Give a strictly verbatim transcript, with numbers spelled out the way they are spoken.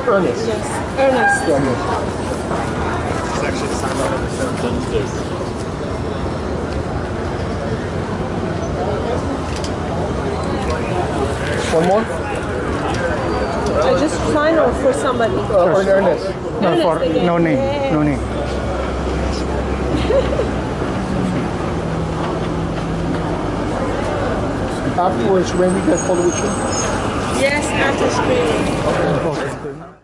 Ernest. Yes. Ernest. Ernest. It's actually signed on the sentence. One more? I just sign or for somebody? Uh, for Ernest. No, Ernest for again. no name. Yeah. No name. Afterwards, when we get photo with you? Yes, after screening. Okay.